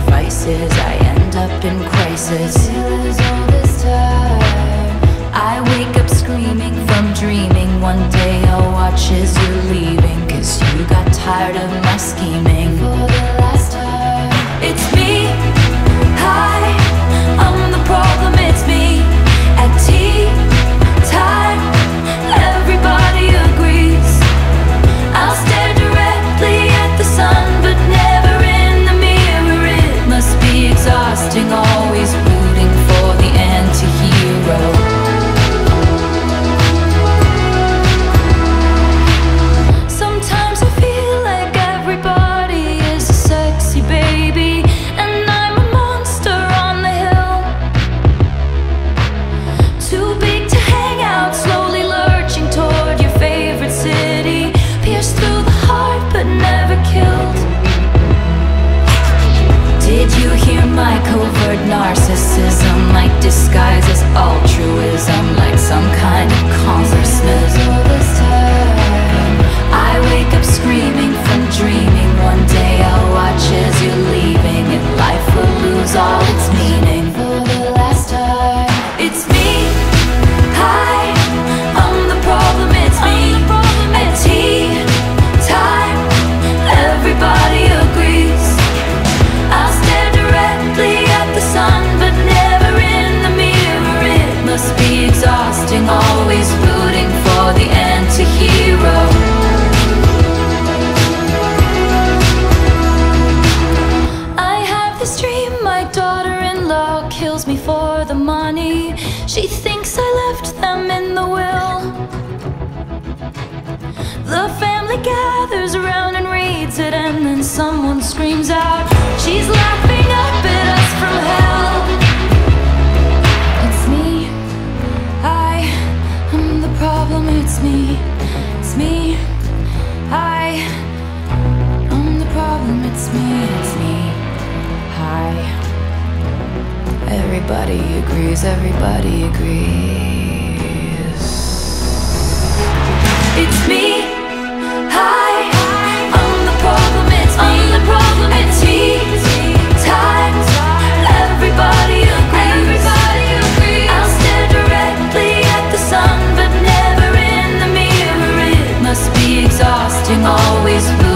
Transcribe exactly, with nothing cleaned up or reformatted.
sacrifices, I end up in crisis. Still is all this time. I wake up screaming from dreaming. One day I'll watch as you're leaving, 'cause you got tired of my scheming. For the last time, it's me. Hi, I'm the problem, it's me. At tea time, everybody agrees. I'll stare directly at the sun, but never in the mirror. It must be exhausting, always rooting for the anti-hero. Sometimes I feel like everybody is a sexy baby, and I'm a monster on the hill. Too big to hang out, slowly lurching toward your favorite city. Pierced through the heart, but never killed. Did you hear my covert narcissism? Like disguise as altruism, like some kind of congressman. All this time, I wake up screaming from dreaming. One day I'll watch as you're leaving, and life will lose all its meaning. For the last time, it's me. Hi, I'm the problem, it's me. At tea time, everybody agrees. I'll stare directly at the sun, but never in the mirror. It must be exhausting, always rooting for the anti-hero. I have this dream, my daughter-in-law kills me for the money. She thinks I left them in the will. The family gathers around and reads it, and then someone screams out, she's laughing up at us from hell. It's me. I am the problem, it's me. It's me. I am the problem, it's me. It's me. Hi. Everybody agrees, everybody agrees. It's me. Hi, I'm the problem, it's me. I'm the problem, it's me. Time, everybody agrees. Everybody agrees. I'll stare directly at the sun, but never in the mirror. It must be exhausting, always